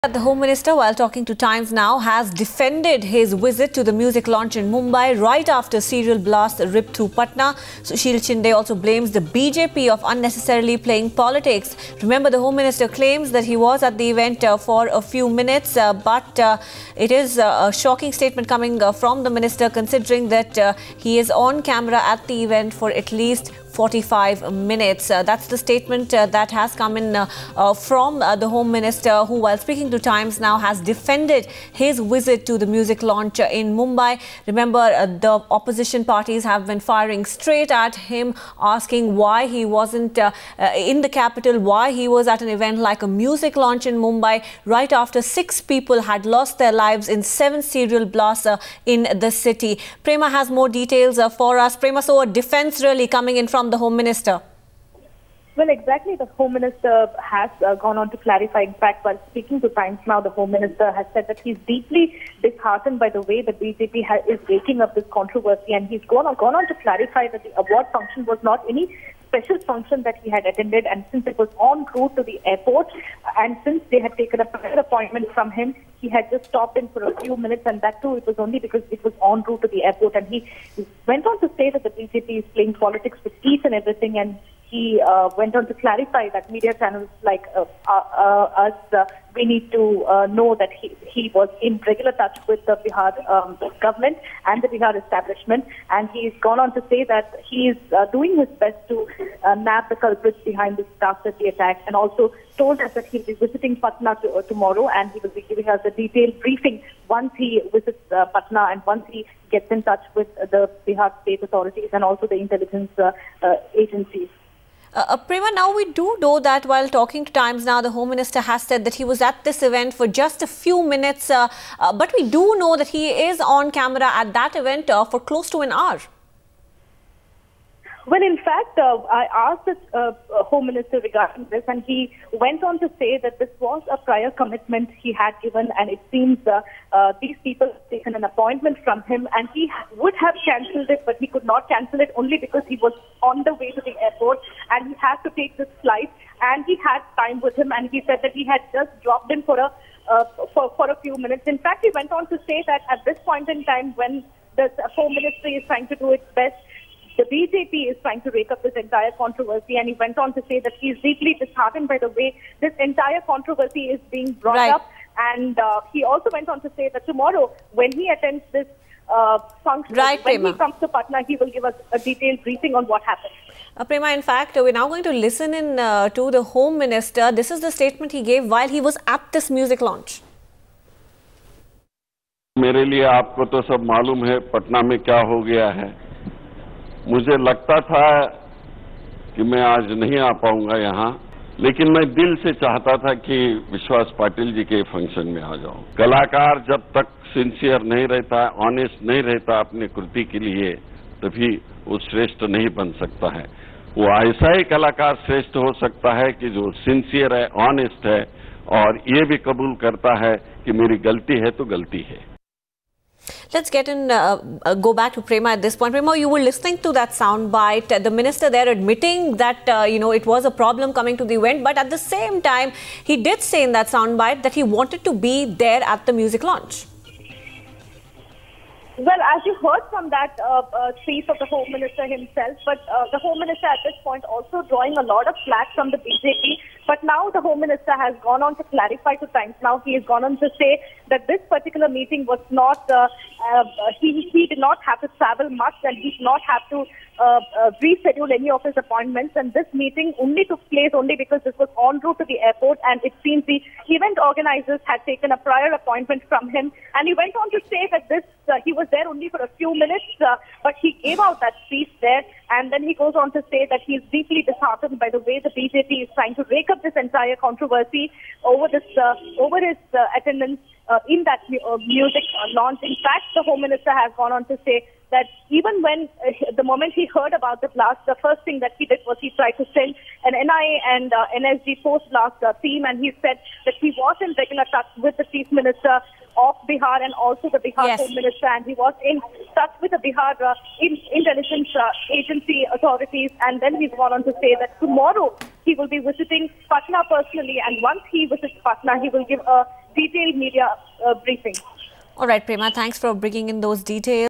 The Home Minister, while talking to Times Now, has defended his visit to the music launch in Mumbai right after serial blast ripped through Patna. Sushil Shinde also blames the BJP of unnecessarily playing politics. Remember, the Home Minister claims that he was at the event for a few minutes, but it is a shocking statement coming from the Minister, considering that he is on camera at the event for at least 45 minutes. That's the statement that has come in from the Home Minister, who, while speaking to Times Now, has defended his visit to the music launch in Mumbai. Remember, the opposition parties have been firing straight at him, asking why he wasn't in the capital, why he was at an event like a music launch in Mumbai, right after 6 people had lost their lives in 7 serial blasts in the city. Prema has more details for us. Prema, so a defense really coming in from the Home Minister. Well, exactly. The Home Minister has gone on to clarify. In fact, while speaking to Times Now, the Home Minister has said that he's deeply disheartened by the way the BJP is waking up this controversy, and he's gone on to clarify that the award function was not any special function that he had attended, and since it was en route to the airport, and since they had taken a prior appointment from him, he had just stopped in for a few minutes, and that too, it was only because it was en route to the airport. And he went on to say that the BJP is playing politics with each and everything, and he went on to clarify that media channels like us, we need to know that he was in regular touch with the Bihar government and the Bihar establishment, and he's gone on to say that he is doing his best to nab the culprits behind this dastardly attack, and also told us that he'll be visiting Patna tomorrow, and he will be giving us a detailed briefing once he visits Patna and once he gets in touch with the Bihar state authorities and also the intelligence agencies. Prema, now we do know that while talking to Times Now, the Home Minister has said that he was at this event for just a few minutes, but we do know that he is on camera at that event for close to an hour. Well, in fact, I asked the Home Minister regarding this, and he went on to say that this was a prior commitment he had given, and it seems these people have taken an appointment from him, and he would have cancelled it, but he could not cancel it only because he was on the way to the airport, and he had to take this flight, and he had time with him, and he said that he had just dropped in for a few minutes. In fact, he went on to say that at this point in time, when the Home Ministry is trying to do its best, the BJP is trying to rake up this entire controversy, and he went on to say that he is deeply disheartened by the way this entire controversy is being brought up. And he also went on to say that tomorrow, when he attends this function, when he comes to Patna, he will give us a detailed briefing on what happened. Prema, in fact, we're now going to listen in to the Home Minister. This is the statement he gave while he was at this music launch. मेरे लिए आपको तो सब मालूम है पटना में क्या हो गया है। मुझे लगता था कि मैं आज नहीं आ पाऊंगा यहाँ, लेकिन मैं दिल से चाहता था कि विश्वास पाटिल जी के फंक्शन में आ जाऊं। कलाकार जब तक सिंसियर नहीं रहता, ऑनेस्ट नहीं रहता अपनी कृति के लिए, तभी वो श्रेष्ठ नहीं बन सकता है। वो ऐसा ही कलाकार श्रेष्ठ हो सकता है कि जो सिंसियर है, ऑनेस्ट है, और ये भी कबूल करता है कि मेरी गलती है तो गलती है। Let's get in, go back to Prema at this point. Prema, you were listening to that sound bite. The minister there admitting that, it was a problem coming to the event. But at the same time, he did say in that sound bite that he wanted to be there at the music launch. Well, as you heard from that speech of the Home Minister himself, but the Home Minister at this point also drawing a lot of flack from the BJP. But now the Home Minister has gone on to clarify to Times Now. He has gone on to say that this particular meeting was not, he did not have to travel much, and he did not have to reschedule any of his appointments, and this meeting only took place only because this was en route to the airport, and it seems the event organizers had taken a prior appointment from him. And he went on to say that this he was there only for a few minutes, but he gave out that speech there, and then he goes on to say that he is deeply disheartened by the way the BJP is trying to rake up this entire controversy over this over his attendance in that music launch. In fact, the Home Minister has gone on to say that even when the moment he heard about the blast, the first thing that he did was he tried to send an NIA and NSG post-blast team, and he said that he was in regular touch with the Chief Minister of Bihar and also the Bihar Home Minister, and he was in touch with the Bihar intelligence agency authorities, and then he's gone on to say that tomorrow he will be visiting Patna personally, and once he visits Patna, he will give a detailed media briefing. All right, Prema, thanks for bringing in those details.